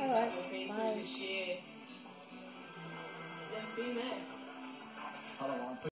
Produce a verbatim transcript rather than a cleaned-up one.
Alright, paint bye. the shit. Just be there.